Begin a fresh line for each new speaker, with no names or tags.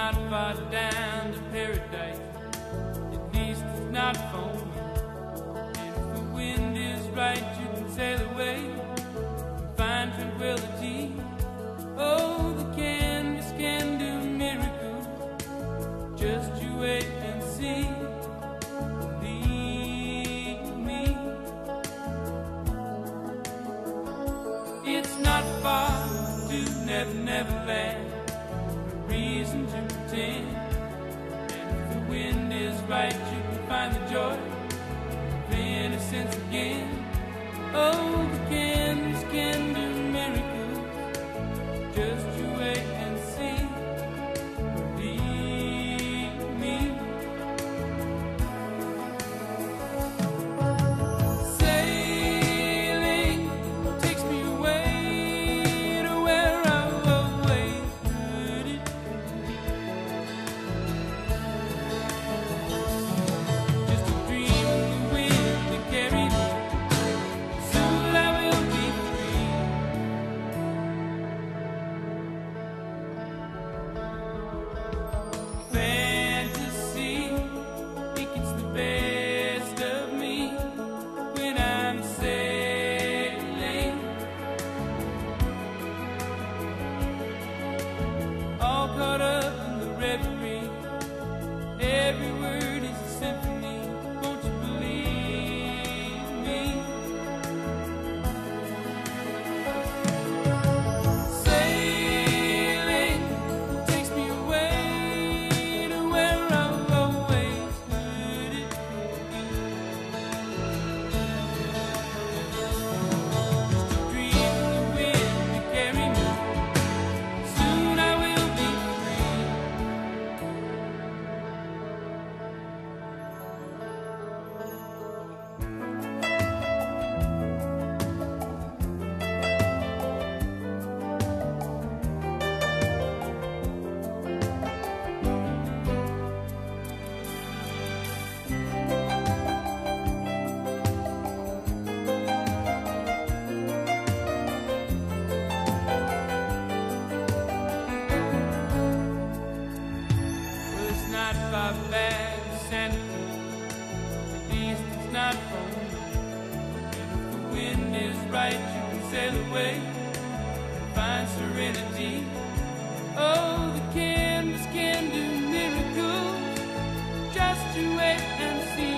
not far down to paradise, at least it's not foaming. And if the wind is right, you can sail away and find tranquility. Oh, the canvas can do miracles, just you wait and see. Believe me, it's not far to Never Never Land, no reason to pretend. And if the wind is right, you can find the joy of innocence again. Oh, the canvas can do miracles, just you wait and see. Believe me. Sailing takes me away to where I've always heard it. Just a dream in the wind that carried me. Soon I will be free. Fantasy, think it's the best of me when I'm sailing, all caught up in the reverie. Every word is a symphony, won't you believe me? Sailing takes me away to where I've always heard it. Just a dream in the wind to carry me. Soon I will be free. Well, it's not far back to Santa Cruz, at least it's not home. And if the wind is right, you can sail away and find serenity. Oh, the canvas can do miracles, just you wait and see.